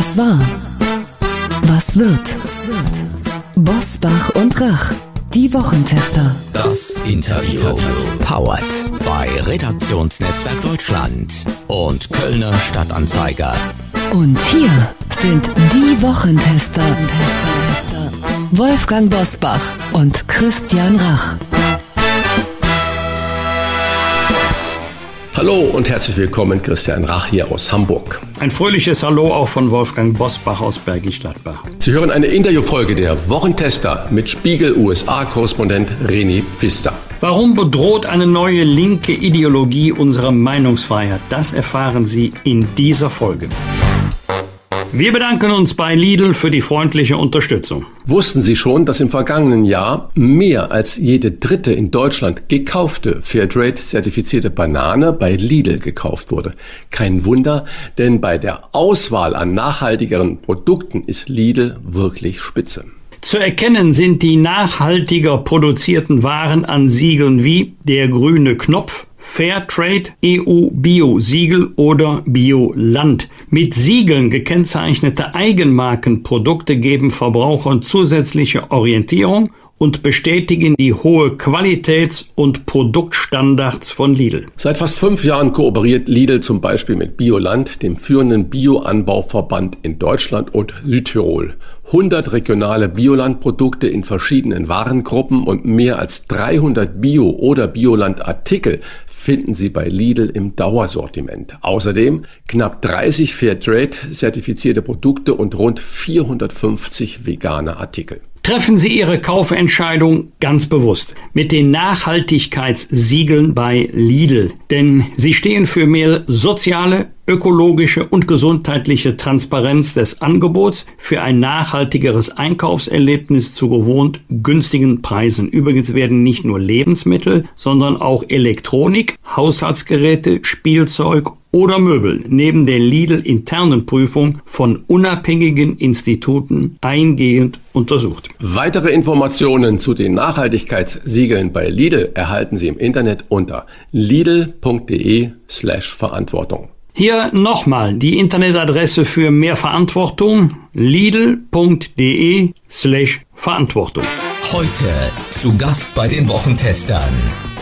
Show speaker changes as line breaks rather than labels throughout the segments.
Was war? Was wird? Bosbach und Rach, die Wochentester.
Das Interview. Powered bei Redaktionsnetzwerk Deutschland und Kölner Stadtanzeiger.
Und hier sind die Wochentester. Wolfgang Bosbach und Christian Rach.
Hallo und herzlich willkommen, Christian Rach hier aus Hamburg.
Ein fröhliches Hallo auch von Wolfgang Bosbach aus Bergisch Gladbach.
Sie hören eine Interviewfolge der Wochentester mit Spiegel-USA-Korrespondent René Pfister.
Warum bedroht eine neue linke Ideologie unsere Meinungsfreiheit? Das erfahren Sie in dieser Folge. Wir bedanken uns bei Lidl für die freundliche Unterstützung.
Wussten Sie schon, dass im vergangenen Jahr mehr als jede dritte in Deutschland gekaufte Fairtrade-zertifizierte Banane bei Lidl gekauft wurde? Kein Wunder, denn bei der Auswahl an nachhaltigeren Produkten ist Lidl wirklich spitze.
Zu erkennen sind die nachhaltiger produzierten Waren an Siegeln wie der grüne Knopf, Fairtrade, EU-Bio-Siegel oder Bioland. Mit Siegeln gekennzeichnete Eigenmarkenprodukte geben Verbrauchern zusätzliche Orientierung und bestätigen die hohe Qualitäts- und Produktstandards von Lidl.
Seit fast 5 Jahren kooperiert Lidl zum Beispiel mit Bioland, dem führenden Bioanbauverband in Deutschland und Südtirol. 100 regionale Bioland-Produkte in verschiedenen Warengruppen und mehr als 300 Bio- oder Bioland-Artikel finden Sie bei Lidl im Dauersortiment. Außerdem knapp 30 Fairtrade-zertifizierte Produkte und rund 450 vegane Artikel.
Treffen Sie Ihre Kaufentscheidung ganz bewusst mit den Nachhaltigkeitssiegeln bei Lidl, denn sie stehen für mehr soziale, ökologische und gesundheitliche Transparenz des Angebots, für ein nachhaltigeres Einkaufserlebnis zu gewohnt günstigen Preisen. Übrigens werden nicht nur Lebensmittel, sondern auch Elektronik, Haushaltsgeräte, Spielzeug oder Möbel neben der Lidl-internen Prüfung von unabhängigen Instituten eingehend untersucht.
Weitere Informationen zu den Nachhaltigkeitssiegeln bei Lidl erhalten Sie im Internet unter lidl.de/Verantwortung.
Hier nochmal die Internetadresse für mehr Verantwortung: lidl.de/Verantwortung.
Heute zu Gast bei den Wochentestern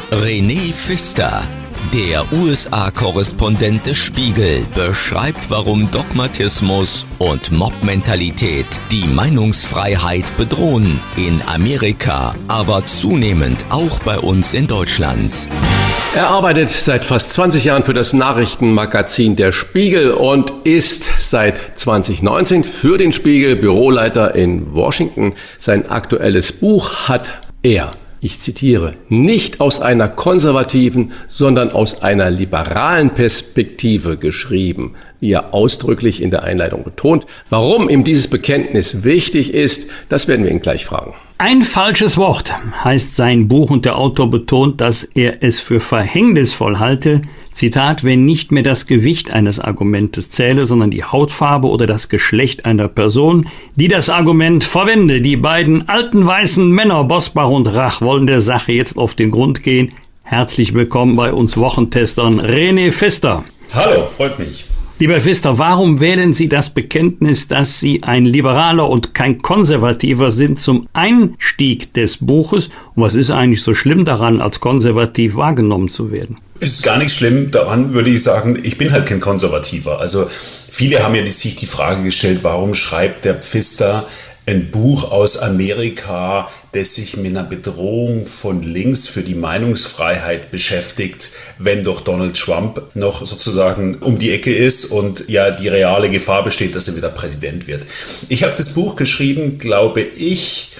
René Pfister. Der USA-Korrespondent des Spiegel beschreibt, warum Dogmatismus und Mob-Mentalität die Meinungsfreiheit bedrohen in Amerika, aber zunehmend auch bei uns in Deutschland.
Er arbeitet seit fast 20 Jahren für das Nachrichtenmagazin Der Spiegel und ist seit 2019 für den Spiegel Büroleiter in Washington. Sein aktuelles Buch hat er, ich zitiere, nicht aus einer konservativen, sondern aus einer liberalen Perspektive geschrieben, wie er ausdrücklich in der Einleitung betont. Warum ihm dieses Bekenntnis wichtig ist, das werden wir ihn gleich fragen.
Ein falsches Wort heißt sein Buch und der Autor betont, dass er es für verhängnisvoll halte, Zitat, wenn nicht mehr das Gewicht eines Argumentes zähle, sondern die Hautfarbe oder das Geschlecht einer Person, die das Argument verwende. Die beiden alten weißen Männer, Bosbach und Rach, wollen der Sache jetzt auf den Grund gehen. Herzlich willkommen bei uns Wochentestern René Pfister.
Hallo, freut mich.
Lieber Pfister, warum wählen Sie das Bekenntnis, dass Sie ein Liberaler und kein Konservativer sind, zum Einstieg des Buches? Und was ist eigentlich so schlimm daran, als konservativ wahrgenommen zu werden?
Es ist gar nicht schlimm daran, würde ich sagen, ich bin halt kein Konservativer. Also viele haben ja sich die Frage gestellt, warum schreibt der Pfister ein Buch aus Amerika, das sich mit einer Bedrohung von links für die Meinungsfreiheit beschäftigt, wenn doch Donald Trump noch sozusagen um die Ecke ist und ja die reale Gefahr besteht, dass er wieder Präsident wird. Ich habe das Buch geschrieben, glaube ich,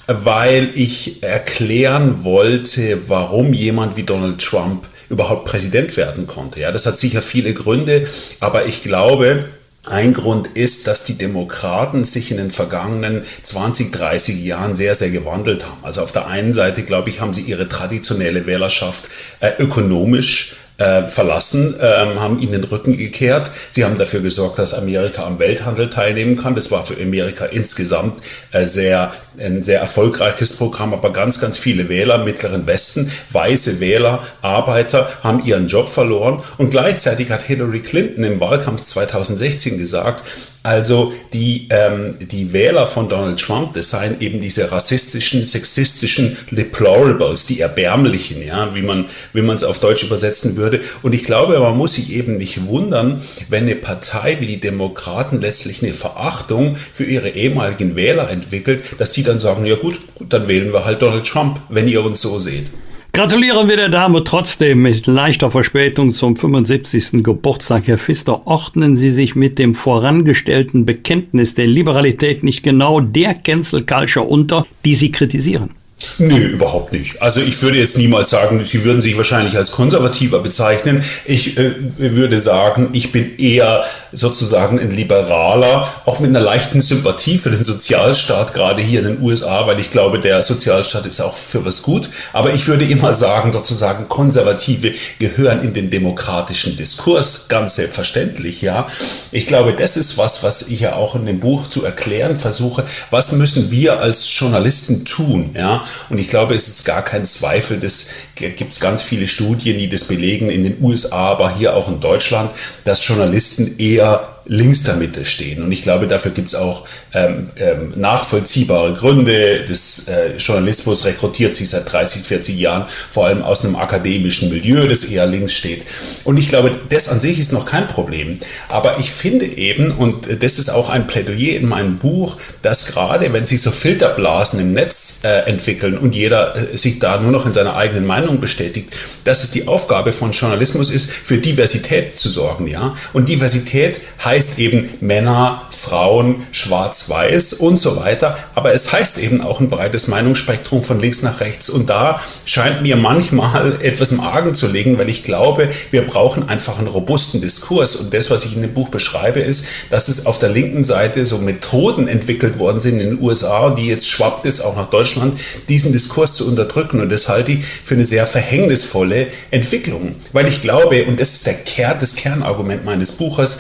weil ich erklären wollte, warum jemand wie Donald Trump überhaupt Präsident werden konnte. Ja, das hat sicher viele Gründe, aber ich glaube, ein Grund ist, dass die Demokraten sich in den vergangenen 20, 30 Jahren sehr, sehr gewandelt haben. Also auf der einen Seite, glaube ich, haben sie ihre traditionelle Wählerschaft ökonomisch verlassen, haben ihnen den Rücken gekehrt. Sie haben dafür gesorgt, dass Amerika am Welthandel teilnehmen kann. Das war für Amerika insgesamt ein sehr erfolgreiches Programm, aber ganz, ganz viele Wähler im Mittleren Westen, weiße Wähler, Arbeiter haben ihren Job verloren und gleichzeitig hat Hillary Clinton im Wahlkampf 2016 gesagt, Also die Wähler von Donald Trump, das seien eben diese rassistischen, sexistischen Deplorables, die Erbärmlichen, ja, wie man es auf Deutsch übersetzen würde. Und ich glaube, man muss sich eben nicht wundern, wenn eine Partei wie die Demokraten letztlich eine Verachtung für ihre ehemaligen Wähler entwickelt, dass die dann sagen, ja gut, dann wählen wir halt Donald Trump, wenn ihr uns so seht.
Gratulieren wir der Dame trotzdem mit leichter Verspätung zum 75. Geburtstag. Herr Pfister, ordnen Sie sich mit dem vorangestellten Bekenntnis der Liberalität nicht genau der Cancel Culture unter, die Sie kritisieren?
Nö, überhaupt nicht. Also ich würde jetzt niemals sagen, Sie würden sich wahrscheinlich als konservativer bezeichnen. Ich würde sagen, ich bin eher sozusagen ein Liberaler, auch mit einer leichten Sympathie für den Sozialstaat, gerade hier in den USA, weil ich glaube, der Sozialstaat ist auch für was gut. Aber ich würde immer sagen, sozusagen Konservative gehören in den demokratischen Diskurs, ganz selbstverständlich, ja. Ich glaube, das ist was ich ja auch in dem Buch zu erklären versuche. Was müssen wir als Journalisten tun, ja? Und ich glaube, es ist gar kein Zweifel, das gibt es ganz viele Studien, die das belegen in den USA, aber hier auch in Deutschland, dass Journalisten eher links der Mitte stehen. Und ich glaube, dafür gibt es auch nachvollziehbare Gründe. Das Journalismus rekrutiert sich seit 30, 40 Jahren vor allem aus einem akademischen Milieu, das eher links steht. Und ich glaube, das an sich ist noch kein Problem. Aber ich finde eben, und das ist auch ein Plädoyer in meinem Buch, dass gerade wenn sich so Filterblasen im Netz entwickeln und jeder sich da nur noch in seiner eigenen Meinung bestätigt, dass es die Aufgabe von Journalismus ist, für Diversität zu sorgen. Ja? Und Diversität heißt eben Männer, Frauen, schwarz-weiß und so weiter. Aber es heißt eben auch ein breites Meinungsspektrum von links nach rechts. Und da scheint mir manchmal etwas im Argen zu liegen, weil ich glaube, wir brauchen einfach einen robusten Diskurs. Und das, was ich in dem Buch beschreibe, ist, dass es auf der linken Seite so Methoden entwickelt worden sind in den USA, die jetzt schwappt jetzt auch nach Deutschland, diesen Diskurs zu unterdrücken. Und das halte ich für eine sehr verhängnisvolle Entwicklung. Weil ich glaube, und das ist das Kernargument meines Buches,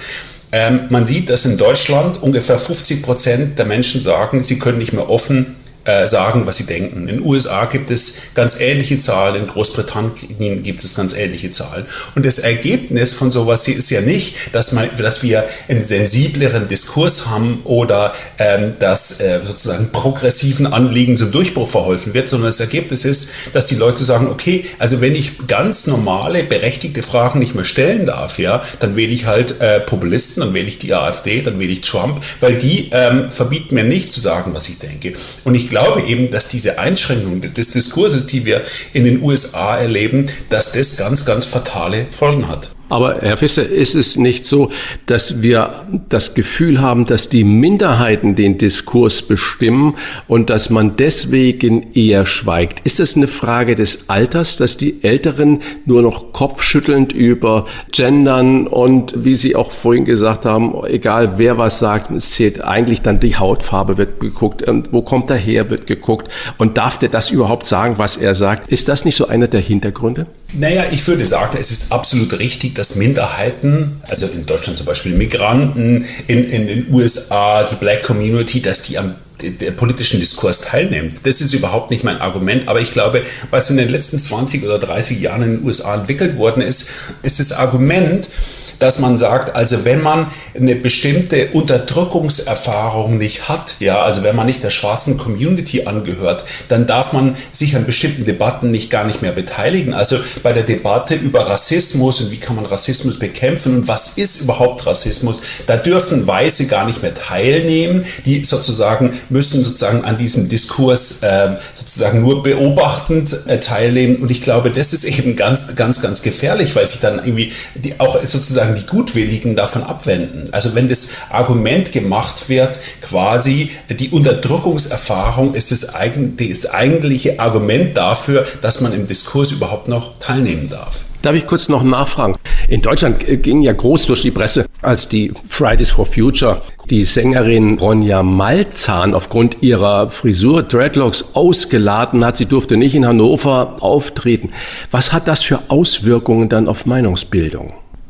man sieht, dass in Deutschland ungefähr 50% der Menschen sagen, sie können nicht mehr offen sagen, was sie denken. In den USA gibt es ganz ähnliche Zahlen, in Großbritannien gibt es ganz ähnliche Zahlen. Und das Ergebnis von sowas ist ja nicht, dass wir einen sensibleren Diskurs haben oder dass sozusagen progressiven Anliegen zum Durchbruch verholfen wird, sondern das Ergebnis ist, dass die Leute sagen, okay, also wenn ich ganz normale, berechtigte Fragen nicht mehr stellen darf, ja, dann wähle ich halt Populisten, dann wähle ich die AfD, dann wähle ich Trump, weil die verbieten mir nicht zu sagen, was ich denke. Und ich glaube eben, dass diese Einschränkung des Diskurses, die wir in den USA erleben, dass das ganz, ganz fatale Folgen hat.
Aber Herr Pfister, ist es nicht so, dass wir das Gefühl haben, dass die Minderheiten den Diskurs bestimmen und dass man deswegen eher schweigt? Ist es eine Frage des Alters, dass die Älteren nur noch kopfschüttelnd über Gendern und, wie Sie auch vorhin gesagt haben, egal wer was sagt, es zählt eigentlich dann die Hautfarbe, wird geguckt, wo kommt er her, wird geguckt und darf der das überhaupt sagen, was er sagt? Ist das nicht so einer der Hintergründe?
Naja, ich würde sagen, es ist absolut richtig, dass Minderheiten, also in Deutschland zum Beispiel Migranten, in den USA die Black Community, dass die am politischen Diskurs teilnimmt. Das ist überhaupt nicht mein Argument, aber ich glaube, was in den letzten 20 oder 30 Jahren in den USA entwickelt worden ist, ist das Argument, dass man sagt, also wenn man eine bestimmte Unterdrückungserfahrung nicht hat, ja, also wenn man nicht der schwarzen Community angehört, dann darf man sich an bestimmten Debatten gar nicht mehr beteiligen. Also bei der Debatte über Rassismus und wie kann man Rassismus bekämpfen und was ist überhaupt Rassismus, da dürfen Weiße gar nicht mehr teilnehmen. Die müssen sozusagen an diesem Diskurs sozusagen nur beobachtend teilnehmen. Und ich glaube, das ist eben ganz, ganz, ganz gefährlich, weil sich dann irgendwie auch sozusagen die Gutwilligen davon abwenden. Also wenn das Argument gemacht wird, quasi die Unterdrückungserfahrung ist das eigentliche Argument dafür, dass man im Diskurs überhaupt noch teilnehmen darf.
Darf ich kurz noch nachfragen? In Deutschland ging ja groß durch die Presse, als die Fridays for Future die Sängerin Ronja Malzahn aufgrund ihrer Frisur Dreadlocks ausgeladen hat. Sie durfte nicht in Hannover auftreten. Was hat das für Auswirkungen dann auf Meinungsbildung?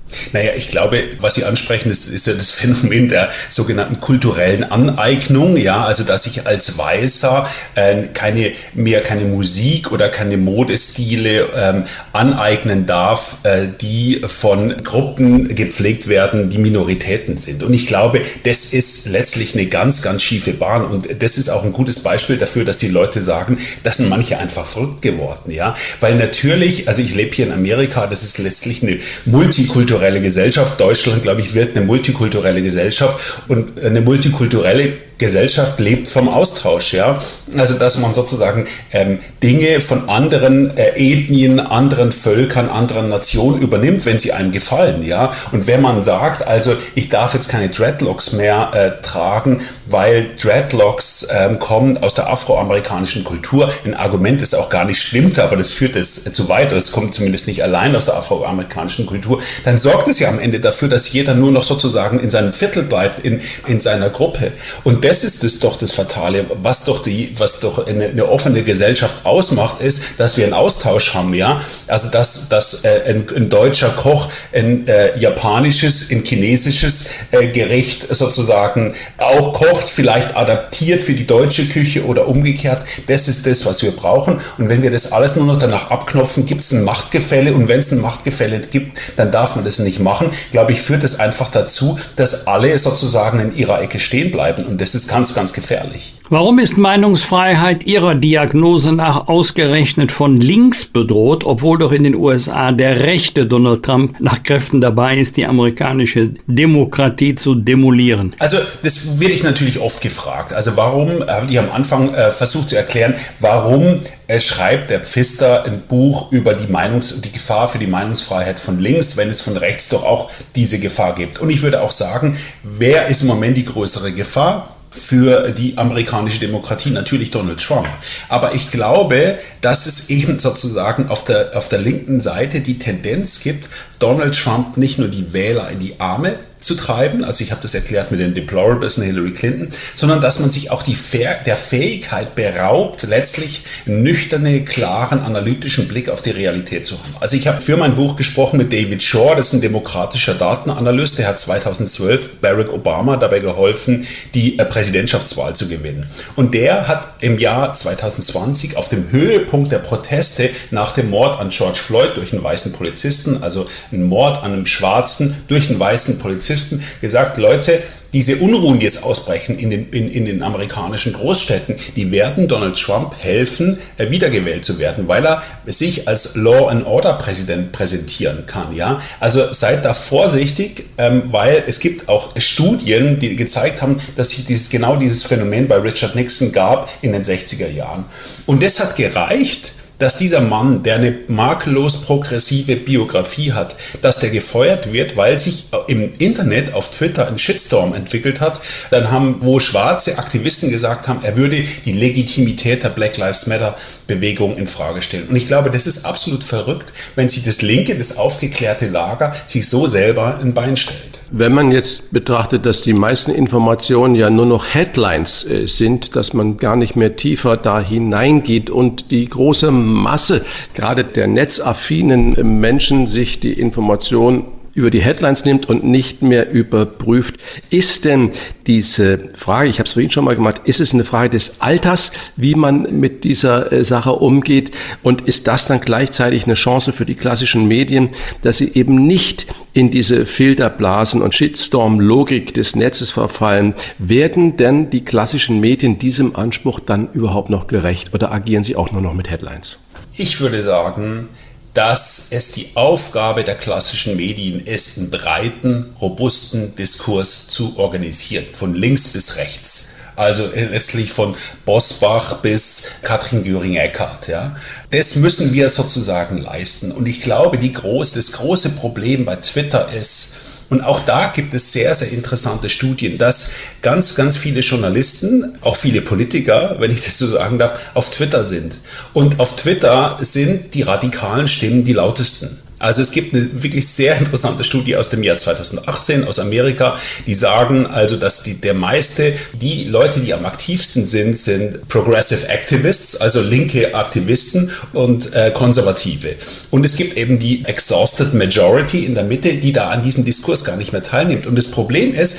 Naja, ich glaube, was Sie ansprechen, ist ja das Phänomen der sogenannten kulturellen Aneignung, ja, also dass ich als Weißer keine Musik oder keine Modestile aneignen darf, die von Gruppen gepflegt werden, die Minoritäten sind. Und ich glaube, das ist letztlich eine ganz, ganz schiefe Bahn und das ist auch ein gutes Beispiel dafür, dass die Leute sagen, das sind manche einfach verrückt geworden, ja, weil natürlich, also ich lebe hier in Amerika, das ist letztlich eine multikulturelle Gesellschaft. Deutschland, glaube ich, wird eine multikulturelle Gesellschaft und eine multikulturelle Gesellschaft lebt vom Austausch, ja. Also, dass man sozusagen Dinge von anderen Ethnien, anderen Völkern, anderen Nationen übernimmt, wenn sie einem gefallen, ja. Und wenn man sagt, also, ich darf jetzt keine Dreadlocks mehr tragen, weil Dreadlocks kommen aus der afroamerikanischen Kultur, ein Argument, das auch gar nicht stimmt, aber das führt es zu weit, es kommt zumindest nicht allein aus der afroamerikanischen Kultur, dann sorgt es ja am Ende dafür, dass jeder nur noch sozusagen in seinem Viertel bleibt, in seiner Gruppe. Und das ist doch das Fatale, was doch eine offene Gesellschaft ausmacht, ist, dass wir einen Austausch haben, ja. Also dass ein deutscher Koch ein japanisches, ein chinesisches Gericht sozusagen auch kocht, vielleicht adaptiert für die deutsche Küche oder umgekehrt. Das ist das, was wir brauchen. Und wenn wir das alles nur noch danach abknopfen, gibt es ein Machtgefälle. Und wenn es ein Machtgefälle gibt, dann darf man das nicht machen. Glaube ich, führt es einfach dazu, dass alle sozusagen in ihrer Ecke stehen bleiben. Und das ist ganz, ganz gefährlich.
Warum ist Meinungsfreiheit Ihrer Diagnose nach ausgerechnet von links bedroht, obwohl doch in den USA der rechte Donald Trump nach Kräften dabei ist, die amerikanische Demokratie zu demolieren?
Also das werde ich natürlich oft gefragt. Also warum, habe ich am Anfang versucht zu erklären, warum schreibt der Pfister ein Buch über die Gefahr für die Meinungsfreiheit von links, wenn es von rechts doch auch diese Gefahr gibt. Und ich würde auch sagen, wer ist im Moment die größere Gefahr für die amerikanische Demokratie? Natürlich Donald Trump. Aber ich glaube, dass es eben sozusagen auf der linken Seite die Tendenz gibt, Donald Trump nicht nur die Wähler in die Arme zu treiben, also ich habe das erklärt mit den Deplorables und Hillary Clinton, sondern dass man sich auch der Fähigkeit beraubt, letztlich einen nüchternen, klaren, analytischen Blick auf die Realität zu haben. Also ich habe für mein Buch gesprochen mit David Shor, das ist ein demokratischer Datenanalyst, der hat 2012 Barack Obama dabei geholfen, die Präsidentschaftswahl zu gewinnen. Und der hat im Jahr 2020 auf dem Höhepunkt der Proteste nach dem Mord an George Floyd durch einen weißen Polizisten, also ein Mord an einem Schwarzen durch einen weißen Polizisten, gesagt, Leute, diese Unruhen, die jetzt ausbrechen in den amerikanischen Großstädten, die werden Donald Trump helfen, wiedergewählt zu werden, weil er sich als Law and Order Präsident präsentieren kann. Ja? Also seid da vorsichtig, weil es gibt auch Studien, die gezeigt haben, dass es genau dieses Phänomen bei Richard Nixon gab in den 60er Jahren. Und das hat gereicht, dass dieser Mann, der eine makellos progressive Biografie hat, dass der gefeuert wird, weil sich im Internet auf Twitter ein Shitstorm entwickelt hat, wo schwarze Aktivisten gesagt haben, er würde die Legitimität der Black Lives Matter Bewegung in Frage stellen. Und ich glaube, das ist absolut verrückt, wenn sich das linke, das aufgeklärte Lager sich so selber ein Bein stellt.
Wenn man jetzt betrachtet, dass die meisten Informationen ja nur noch Headlines sind, dass man gar nicht mehr tiefer da hineingeht und die große Masse, gerade der netzaffinen Menschen, sich die Informationen über die Headlines nimmt und nicht mehr überprüft. Ist denn diese Frage, ich habe es vorhin schon mal gemacht, ist es eine Frage des Alters, wie man mit dieser Sache umgeht? Und ist das dann gleichzeitig eine Chance für die klassischen Medien, dass sie eben nicht in diese Filterblasen und Shitstorm-Logik des Netzes verfallen? Werden denn die klassischen Medien diesem Anspruch dann überhaupt noch gerecht oder agieren sie auch nur noch mit Headlines?
Ich würde sagen, dass es die Aufgabe der klassischen Medien ist, einen breiten, robusten Diskurs zu organisieren, von links bis rechts. Also letztlich von Bosbach bis Katrin Göring-Eckardt. Ja. Das müssen wir sozusagen leisten. Und ich glaube, das große Problem bei Twitter ist, und auch da gibt es sehr, sehr interessante Studien, dass ganz, ganz viele Journalisten, auch viele Politiker, wenn ich das so sagen darf, auf Twitter sind. Und auf Twitter sind die radikalen Stimmen die lautesten. Also es gibt eine wirklich sehr interessante Studie aus dem Jahr 2018 aus Amerika, die sagen also, dass die Leute, die am aktivsten sind Progressive Activists, also linke Aktivisten und Konservative. Und es gibt eben die Exhausted Majority in der Mitte, die da an diesem Diskurs gar nicht mehr teilnimmt. Und das Problem ist,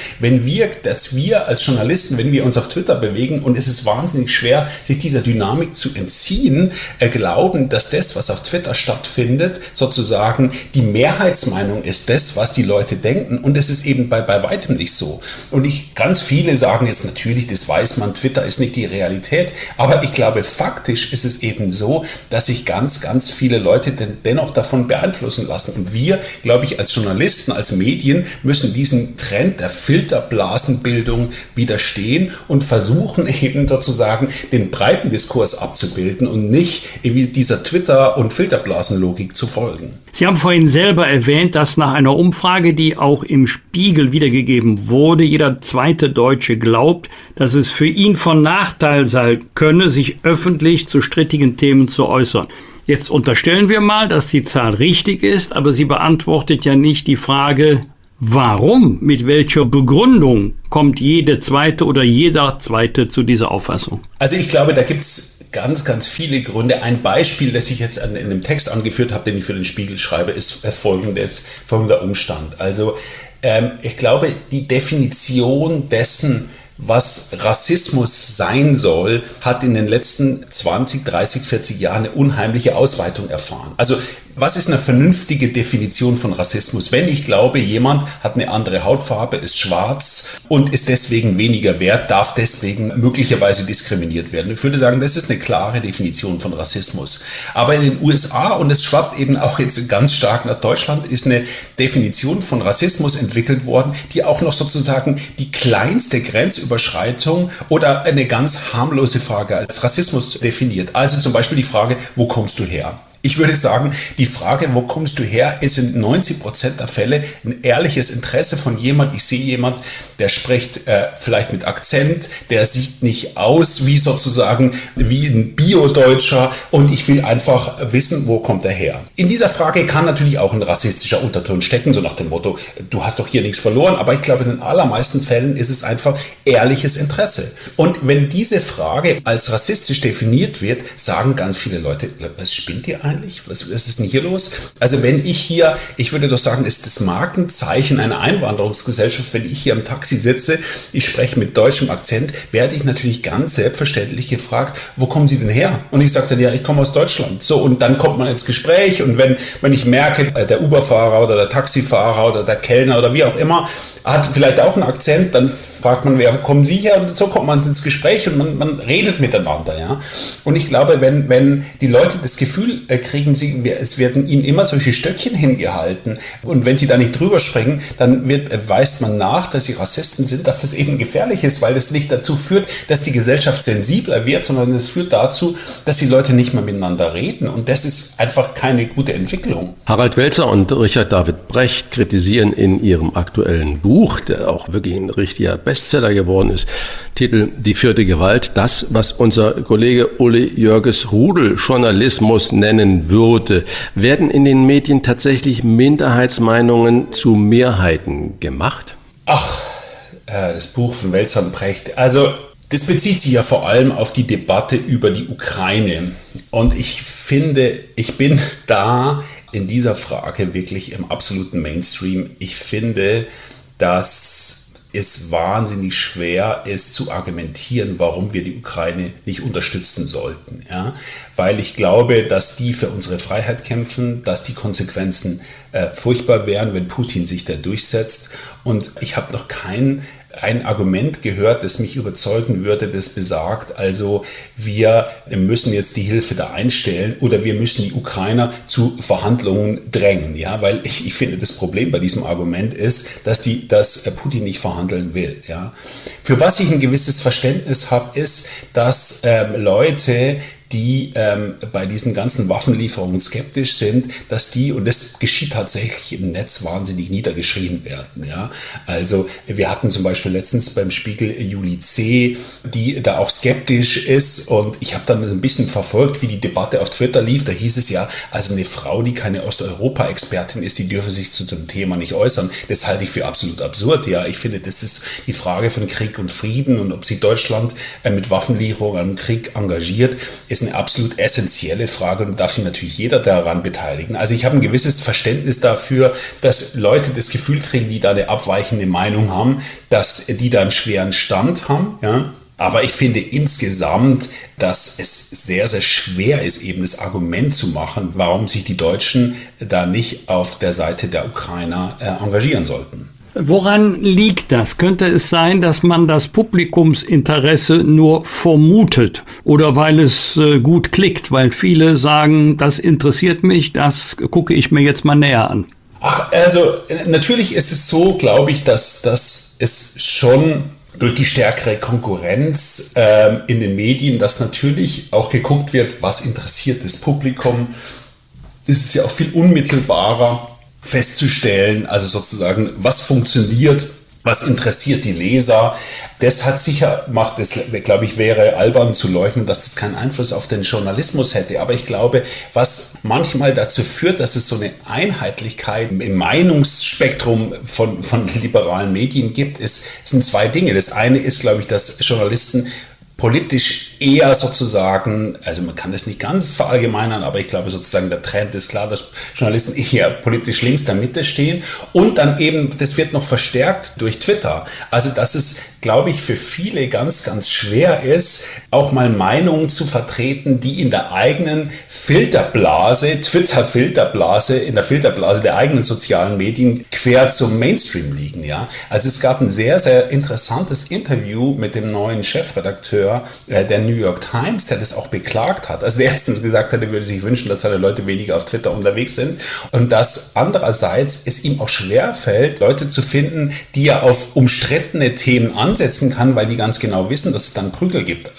dass wir als Journalisten, wenn wir uns auf Twitter bewegen, und es ist wahnsinnig schwer, sich dieser Dynamik zu entziehen, glauben, dass das, was auf Twitter stattfindet, sozusagen die Mehrheitsmeinung ist das, was die Leute denken, und das ist eben bei weitem nicht so. Und ganz viele sagen jetzt natürlich, das weiß man, Twitter ist nicht die Realität, aber ich glaube, faktisch ist es eben so, dass sich ganz, ganz viele Leute dennoch davon beeinflussen lassen. Und wir, glaube ich, als Journalisten, als Medien müssen diesem Trend der Filterblasenbildung widerstehen und versuchen eben sozusagen den breiten Diskurs abzubilden und nicht irgendwie dieser Twitter- und Filterblasenlogik zu folgen.
Sie haben vorhin selber erwähnt, dass nach einer Umfrage, die auch im Spiegel wiedergegeben wurde, jeder zweite Deutsche glaubt, dass es für ihn von Nachteil sein könne, sich öffentlich zu strittigen Themen zu äußern. Jetzt unterstellen wir mal, dass die Zahl richtig ist, aber sie beantwortet ja nicht die Frage, warum, mit welcher Begründung kommt jede zweite oder jeder zweite zu dieser Auffassung?
Also ich glaube, da gibt es ganz, ganz viele Gründe. Ein Beispiel, das ich jetzt in einem Text angeführt habe, den ich für den Spiegel schreibe, ist folgender Umstand. Also ich glaube, die Definition dessen, was Rassismus sein soll, hat in den letzten 20, 30, 40 Jahren eine unheimliche Ausweitung erfahren. Also was ist eine vernünftige Definition von Rassismus? Wenn ich glaube, jemand hat eine andere Hautfarbe, ist schwarz und ist deswegen weniger wert, darf deswegen möglicherweise diskriminiert werden. Ich würde sagen, das ist eine klare Definition von Rassismus. Aber in den USA, und es schwappt eben auch jetzt ganz stark nach Deutschland, ist eine Definition von Rassismus entwickelt worden, die auch noch sozusagen die kleinste Grenzüberschreitung oder eine ganz harmlose Frage als Rassismus definiert. Also zum Beispiel die Frage, wo kommst du her? Ich würde sagen, die Frage, wo kommst du her, ist in 90% der Fälle ein ehrliches Interesse von jemand. Ich sehe jemand, der spricht vielleicht mit Akzent, der sieht nicht aus wie sozusagen wie ein Bio-Deutscher, und ich will einfach wissen, wo kommt er her. In dieser Frage kann natürlich auch ein rassistischer Unterton stecken, so nach dem Motto, du hast doch hier nichts verloren, aber ich glaube, in den allermeisten Fällen ist es einfach ehrliches Interesse. Und wenn diese Frage als rassistisch definiert wird, sagen ganz viele Leute, was spinnt ihr eigentlich? Was ist denn hier los? Also ich würde doch sagen, ist das Markenzeichen einer Einwanderungsgesellschaft, wenn ich hier im Taxi sitze, ich spreche mit deutschem Akzent, werde ich natürlich ganz selbstverständlich gefragt, wo kommen Sie denn her? Und ich sage dann, ja, ich komme aus Deutschland. So, und dann kommt man ins Gespräch, und wenn ich merke, der Uber-Fahrer oder der Taxifahrer oder der Kellner oder wie auch immer hat vielleicht auch einen Akzent, dann fragt man, wer kommen Sie her? Und so kommt man ins Gespräch und man redet miteinander. Ja? Und ich glaube, wenn die Leute das Gefühl kriegen, es werden ihnen immer solche Stöckchen hingehalten, und wenn sie da nicht drüber springen, dann weist man nach, dass sie Rassisten sind, dass das eben gefährlich ist, weil das nicht dazu führt, dass die Gesellschaft sensibler wird, sondern es führt dazu, dass die Leute nicht mehr miteinander reden, und das ist einfach keine gute Entwicklung.
Harald Welzer und Richard David Brecht kritisieren in ihrem aktuellen Buch, der auch wirklich ein richtiger Bestseller geworden ist, Titel Die vierte Gewalt, das, was unser Kollege Uli Jörges Rudeljournalismus nennen würde. Werden in den Medien tatsächlich Minderheitsmeinungen zu Mehrheiten gemacht?
Das Buch von Welzer und Brecht, also das bezieht sich ja vor allem auf die Debatte über die Ukraine, und ich finde, ich bin da in dieser Frage wirklich im absoluten Mainstream. Ich finde, dass es wahnsinnig schwer ist zu argumentieren, warum wir die Ukraine nicht unterstützen sollten. Ja? Weil ich glaube, dass die für unsere Freiheit kämpfen, dass die Konsequenzen furchtbar wären, wenn Putin sich da durchsetzt. Und ich habe noch kein Argument gehört, das mich überzeugen würde, das besagt, also wir müssen jetzt die Hilfe da einstellen oder wir müssen die Ukrainer zu Verhandlungen drängen. Ja? Weil ich finde, das Problem bei diesem Argument ist, dass Putin nicht verhandeln will. Ja? Für was ich ein gewisses Verständnis habe, ist, dass Leute, die bei diesen ganzen Waffenlieferungen skeptisch sind, dass die, und das geschieht tatsächlich im Netz, wahnsinnig niedergeschrien werden. Ja? Also wir hatten zum Beispiel letztens beim Spiegel Julie C., die da auch skeptisch ist, und ich habe dann ein bisschen verfolgt, wie die Debatte auf Twitter lief. Da hieß es ja, also eine Frau, die keine Osteuropa-Expertin ist, die dürfe sich zu dem Thema nicht äußern. Das halte ich für absolut absurd. Ja, ich finde, das ist die Frage von Krieg und Frieden, und ob sich Deutschland mit Waffenlieferungen am Krieg engagiert, ist eine absolut essentielle Frage, und darf sich natürlich jeder daran beteiligen. Also ich habe ein gewisses Verständnis dafür, dass Leute das Gefühl kriegen, die da eine abweichende Meinung haben, dass die da einen schweren Stand haben, ja. Aber ich finde insgesamt, dass es sehr, sehr schwer ist, eben das Argument zu machen, warum sich die Deutschen da nicht auf der Seite der Ukrainer engagieren sollten.
Woran liegt das? Könnte es sein, dass man das Publikumsinteresse nur vermutet oder weil es gut klickt, weil viele sagen, das interessiert mich, das gucke ich mir jetzt mal näher an?
Ach, also natürlich ist es so, glaube ich, dass es schon durch die stärkere Konkurrenz in den Medien, dass natürlich auch geguckt wird, was interessiert das Publikum. Es ist ja auch viel unmittelbarer festzustellen, also sozusagen, was funktioniert, was interessiert die Leser. Das hat sicher, glaube ich, wäre albern zu leugnen, dass das keinen Einfluss auf den Journalismus hätte. Aber ich glaube, was manchmal dazu führt, dass es so eine Einheitlichkeit im Meinungsspektrum von liberalen Medien gibt, sind zwei Dinge. Das eine ist, glaube ich, dass Journalisten politisch eher sozusagen, also man kann das nicht ganz verallgemeinern, aber ich glaube sozusagen der Trend ist klar, dass Journalisten eher politisch links der Mitte stehen, und dann eben, das wird noch verstärkt durch Twitter. Also dass es, glaube ich, für viele ganz, ganz schwer ist, auch mal Meinungen zu vertreten, die in der eigenen Filterblase, Twitter-Filterblase, in der Filterblase der eigenen sozialen Medien quer zum Mainstream liegen. Ja? Also es gab ein sehr, sehr interessantes Interview mit dem neuen Chefredakteur der New York Times, der das auch beklagt hat. Also der erstens gesagt hat, er würde sich wünschen, dass seine Leute weniger auf Twitter unterwegs sind, und dass andererseits es ihm auch schwerfällt, Leute zu finden, die er auf umstrittene Themen ansetzen kann, weil die ganz genau wissen, dass es dann Prügel gibt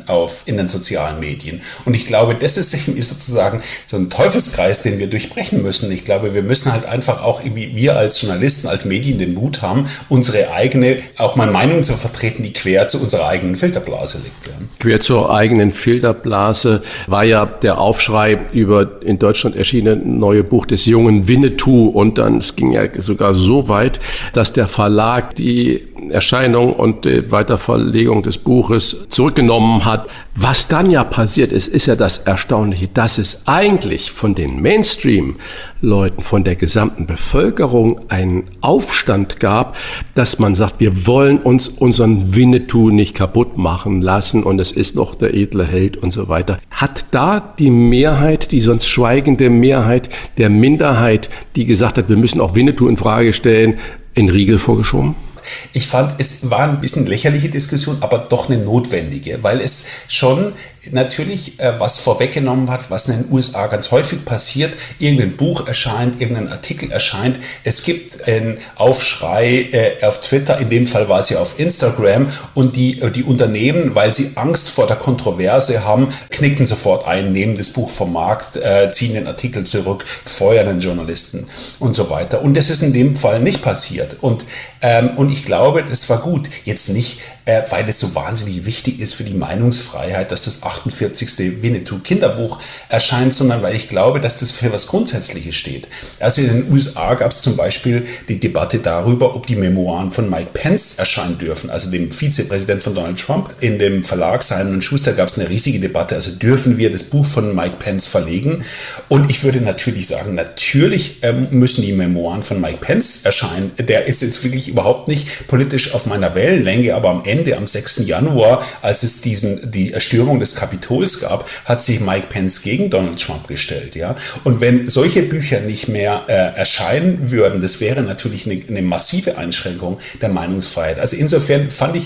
in den sozialen Medien. Und ich glaube, das ist sozusagen so ein Teufelskreis, den wir durchbrechen müssen. Ich glaube, wir müssen halt einfach auch, wir als Journalisten, als Medien den Mut haben, unsere eigene, auch mal Meinung zu vertreten, die quer zu unserer eigenen Filterblase liegt. Ja.
Quer zur eigenen Filterblase war ja der Aufschrei über in Deutschland erschienene neue Buch des jungen Winnetou, und dann, es ging ja sogar so weit, dass der Verlag die Erscheinung und die Weiterverlegung des Buches zurückgenommen hat. Was dann ja passiert ist, ist ja das Erstaunliche, dass es eigentlich von den Mainstream-Leuten, von der gesamten Bevölkerung einen Aufstand gab, dass man sagt, wir wollen uns unseren Winnetou nicht kaputt machen lassen, und es ist noch der edle Held und so weiter. Hat da die Mehrheit, die sonst schweigende Mehrheit der Minderheit, die gesagt hat, wir müssen auch Winnetou in Frage stellen, einen Riegel vorgeschoben?
Ich fand, es war ein bisschen lächerliche Diskussion, aber doch eine notwendige, weil es schon natürlich was vorweggenommen hat, was in den USA ganz häufig passiert. Irgendein Buch erscheint, irgendein Artikel erscheint. Es gibt einen Aufschrei auf Twitter, in dem Fall war es ja auf Instagram, und die Unternehmen, weil sie Angst vor der Kontroverse haben, knicken sofort ein, nehmen das Buch vom Markt, ziehen den Artikel zurück, feuern den Journalisten und so weiter. Und das ist in dem Fall nicht passiert. Und ich glaube, das war gut. Jetzt nicht, weil es so wahnsinnig wichtig ist für die Meinungsfreiheit, dass das 48. Winnetou-Kinderbuch erscheint, sondern weil ich glaube, dass das für was Grundsätzliches steht. Also in den USA gab es zum Beispiel die Debatte darüber, ob die Memoiren von Mike Pence erscheinen dürfen, also dem Vizepräsident von Donald Trump. In dem Verlag Simon & Schuster gab es eine riesige Debatte, also dürfen wir das Buch von Mike Pence verlegen? Und ich würde natürlich sagen, natürlich müssen die Memoiren von Mike Pence erscheinen. Der ist jetzt wirklich überhaupt nicht politisch auf meiner Wellenlänge, aber am Ende, am 6. Januar, als es die Erstürmung des Kapitols gab, hat sich Mike Pence gegen Donald Trump gestellt. Ja? Und wenn solche Bücher nicht mehr erscheinen würden, das wäre natürlich eine massive Einschränkung der Meinungsfreiheit. Also insofern fand ich,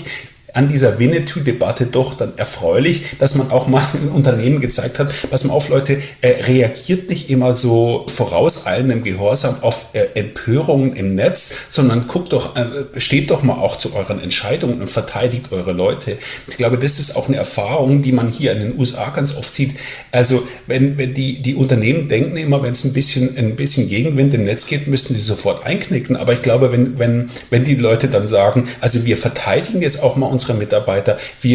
an dieser Winnetou-Debatte doch dann erfreulich, dass man auch mal in Unternehmen gezeigt hat, pass mal auf Leute, reagiert nicht immer so vorauseilendem Gehorsam auf Empörungen im Netz, sondern steht doch mal auch zu euren Entscheidungen und verteidigt eure Leute. Ich glaube, das ist auch eine Erfahrung, die man hier in den USA ganz oft sieht. Also wenn die Unternehmen denken immer, wenn es ein bisschen Gegenwind im Netz geht, müssten die sofort einknicken. Aber ich glaube, wenn die Leute dann sagen, also wir verteidigen jetzt auch mal unsere Mitarbeiter,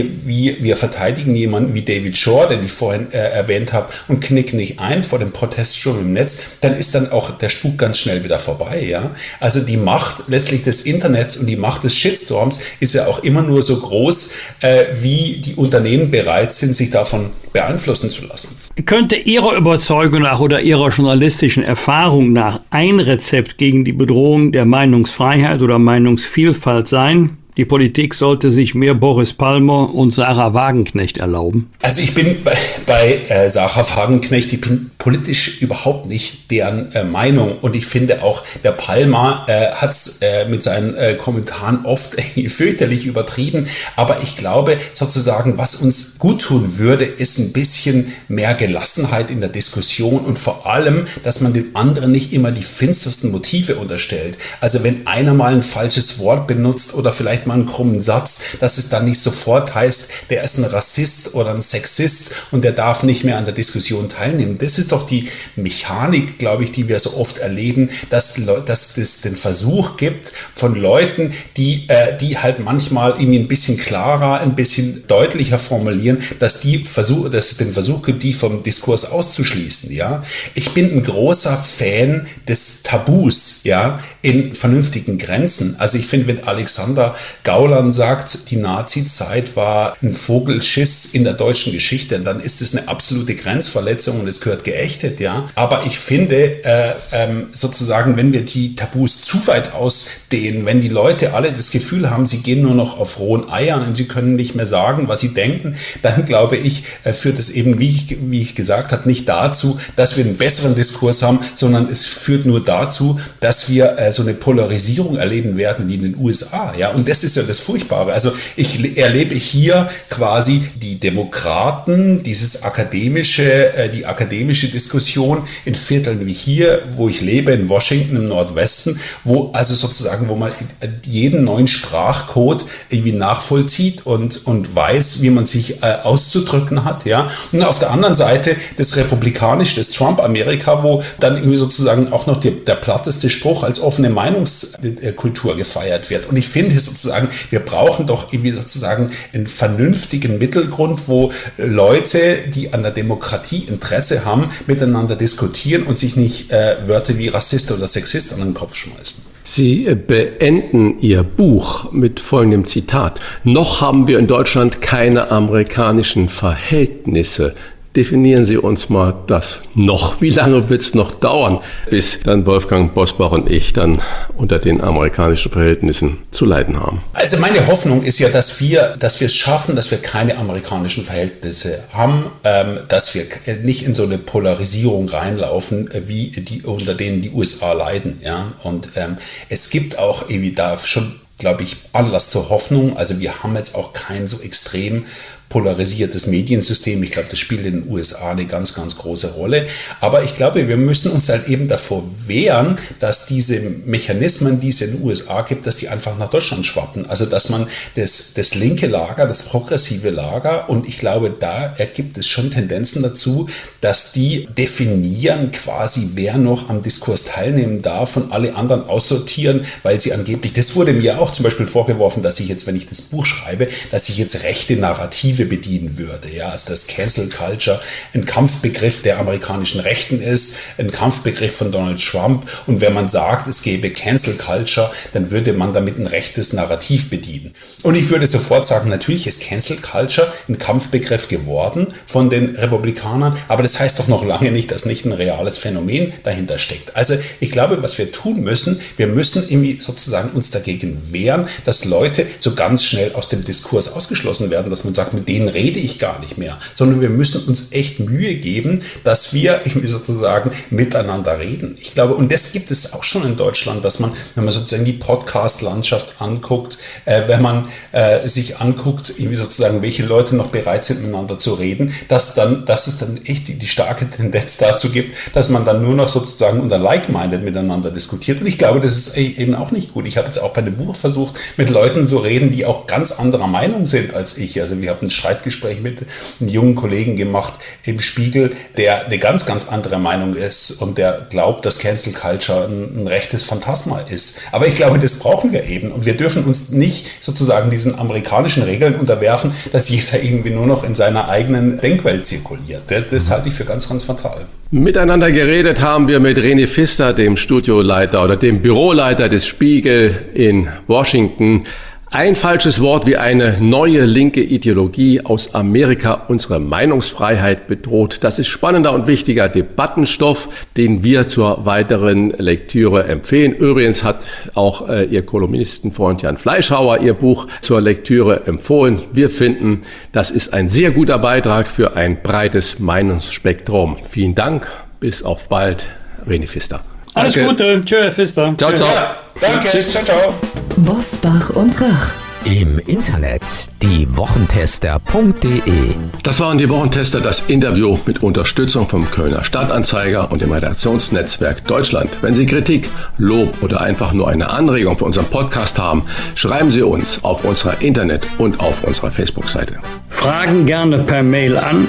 wir verteidigen jemanden wie David Shore, den ich vorhin erwähnt habe, und knicken nicht ein vor dem Proteststurm im Netz, dann ist dann auch der Spuk ganz schnell wieder vorbei. Ja? Also die Macht letztlich des Internets und die Macht des Shitstorms ist ja auch immer nur so groß, wie die Unternehmen bereit sind, sich davon beeinflussen zu lassen.
Könnte Ihrer Überzeugung nach oder Ihrer journalistischen Erfahrung nach ein Rezept gegen die Bedrohung der Meinungsfreiheit oder Meinungsvielfalt sein? Die Politik sollte sich mehr Boris Palmer und Sarah Wagenknecht erlauben.
Also ich bin bei Sarah Wagenknecht, ich bin politisch überhaupt nicht deren Meinung. Und ich finde auch, der Palmer hat es mit seinen Kommentaren oft fürchterlich übertrieben. Aber ich glaube sozusagen, was uns gut tun würde, ist ein bisschen mehr Gelassenheit in der Diskussion und vor allem, dass man den anderen nicht immer die finstersten Motive unterstellt. Also wenn einer mal ein falsches Wort benutzt oder vielleicht mal einen krummen Satz, dass es dann nicht sofort heißt, der ist ein Rassist oder ein Sexist und der darf nicht mehr an der Diskussion teilnehmen. Das ist doch die Mechanik, glaube ich, die wir so oft erleben, dass es den Versuch gibt von Leuten, die halt manchmal irgendwie ein bisschen klarer, ein bisschen deutlicher formulieren, dass es den Versuch gibt, die vom Diskurs auszuschließen. Ja? Ich bin ein großer Fan des Tabus, ja, in vernünftigen Grenzen. Also ich finde, wenn Alexander Gauland sagt, die Nazi-Zeit war ein Vogelschiss in der deutschen Geschichte, dann ist es eine absolute Grenzverletzung und es gehört geächtet, ja. Aber ich finde, sozusagen, wenn wir die Tabus zu weit ausdehnen, wenn die Leute alle das Gefühl haben, sie gehen nur noch auf rohen Eiern und sie können nicht mehr sagen, was sie denken, dann glaube ich, führt es eben, wie ich gesagt habe, nicht dazu, dass wir einen besseren Diskurs haben, sondern es führt nur dazu, dass wir so eine Polarisierung erleben werden wie in den USA, ja. Und das ist ja das Furchtbare. Also ich erlebe hier quasi die Demokraten, die akademische Diskussion in Vierteln wie hier, wo ich lebe, in Washington im Nordwesten, wo man jeden neuen Sprachcode irgendwie nachvollzieht und weiß, wie man sich auszudrücken hat, ja. Und auf der anderen Seite das Trump-Amerika, wo dann irgendwie sozusagen auch noch der platteste Spruch als offene Meinungskultur gefeiert wird. Und ich finde sozusagen, wir brauchen doch irgendwie sozusagen einen vernünftigen Mittelgrund, wo Leute, die an der Demokratie Interesse haben, miteinander diskutieren und sich nicht Wörter wie Rassist oder Sexist an den Kopf schmeißen.
Sie beenden Ihr Buch mit folgendem Zitat: Noch haben wir in Deutschland keine amerikanischen Verhältnisse. Definieren Sie uns mal das noch. Wie lange wird es noch dauern, bis dann Wolfgang Bosbach und ich dann unter den amerikanischen Verhältnissen zu leiden haben?
Also meine Hoffnung ist ja, dass wir es schaffen, dass wir keine amerikanischen Verhältnisse haben, dass wir nicht in so eine Polarisierung reinlaufen, unter denen die USA leiden. Ja? Und es gibt auch irgendwie da schon, glaube ich, Anlass zur Hoffnung. Also wir haben jetzt auch kein so extrem polarisiertes Mediensystem. Ich glaube, das spielt in den USA eine ganz, ganz große Rolle. Aber ich glaube, wir müssen uns halt eben davor wehren, dass diese Mechanismen, die es in den USA gibt, dass die einfach nach Deutschland schwappen. Also, dass man das linke Lager, das progressive Lager, und ich glaube, da ergibt es schon Tendenzen dazu, dass die definieren quasi, wer noch am Diskurs teilnehmen darf und alle anderen aussortieren, weil sie angeblich, das wurde mir auch zum Beispiel vorgeworfen, dass ich jetzt, wenn ich das Buch schreibe, dass ich jetzt rechte Narrative bedienen würde. Ja, also das Cancel Culture ein Kampfbegriff der amerikanischen Rechten ist, ein Kampfbegriff von Donald Trump. Und wenn man sagt, es gäbe Cancel Culture, dann würde man damit ein rechtes Narrativ bedienen. Und ich würde sofort sagen, natürlich ist Cancel Culture ein Kampfbegriff geworden von den Republikanern, aber das heißt doch noch lange nicht, dass nicht ein reales Phänomen dahinter steckt. Also ich glaube, was wir tun müssen, wir müssen irgendwie sozusagen uns dagegen wehren, dass Leute so ganz schnell aus dem Diskurs ausgeschlossen werden, dass man sagt, mit mit denen rede ich gar nicht mehr, sondern wir müssen uns echt Mühe geben, dass wir irgendwie sozusagen miteinander reden. Ich glaube, und das gibt es auch schon in Deutschland, dass man, wenn man sozusagen die Podcast-Landschaft anguckt, wenn man sich anguckt, irgendwie sozusagen, welche Leute noch bereit sind, miteinander zu reden, dass es dann echt die starke Tendenz dazu gibt, dass man dann nur noch sozusagen unter Like-Minded miteinander diskutiert. Und ich glaube, das ist eben auch nicht gut. Ich habe jetzt auch bei dem Buch versucht, mit Leuten zu reden, die auch ganz anderer Meinung sind als ich. Also wir haben ein Streitgespräch mit einem jungen Kollegen gemacht im Spiegel, der eine ganz, ganz andere Meinung ist und der glaubt, dass Cancel Culture ein rechtes Phantasma ist. Aber ich glaube, das brauchen wir eben. Und wir dürfen uns nicht sozusagen diesen amerikanischen Regeln unterwerfen, dass jeder irgendwie nur noch in seiner eigenen Denkwelt zirkuliert. Das halte ich für ganz, ganz fatal.
Miteinander geredet haben wir mit René Pfister, dem Studioleiter oder dem Büroleiter des Spiegel in Washington. Ein falsches Wort wie eine neue linke Ideologie aus Amerika unsere Meinungsfreiheit bedroht. Das ist spannender und wichtiger Debattenstoff, den wir zur weiteren Lektüre empfehlen. Übrigens hat auch Ihr Kolumnistenfreund Jan Fleischhauer Ihr Buch zur Lektüre empfohlen. Wir finden, das ist ein sehr guter Beitrag für ein breites Meinungsspektrum. Vielen Dank, bis auf bald, René Pfister.
Alles Gute, tschö, Herr Pfister.
Ciao, ciao.
Ja, danke,
Tschüss.
ciao, ciao.
Bosbach und Rach.
Im Internet diewochentester.de.
Das waren die Wochentester, das Interview mit Unterstützung vom Kölner Stadtanzeiger und dem Redaktionsnetzwerk Deutschland. Wenn Sie Kritik, Lob oder einfach nur eine Anregung für unseren Podcast haben, schreiben Sie uns auf unserer Internet- und auf unserer Facebook-Seite.
Fragen gerne per Mail an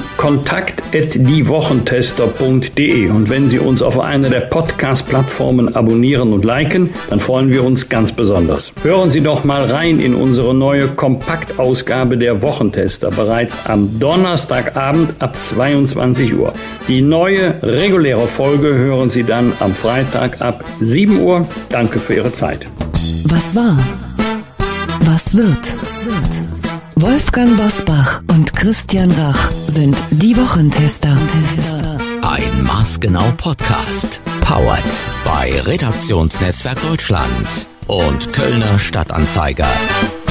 kontakt@diewochentester.de. Und wenn Sie uns auf einer der Podcast-Plattformen abonnieren und liken, dann freuen wir uns ganz besonders. Hören Sie doch mal rein in unsere neue Kompaktausgabe der Wochentester, bereits am Donnerstagabend ab 22 Uhr. Die neue reguläre Folge hören Sie dann am Freitag ab 7 Uhr. Danke für Ihre Zeit.
Was war? Was wird? Wolfgang Bosbach und Christian Rach sind die Wochentester.
Ein Maßgenau Podcast. Powered bei Redaktionsnetzwerk Deutschland und Kölner Stadtanzeiger.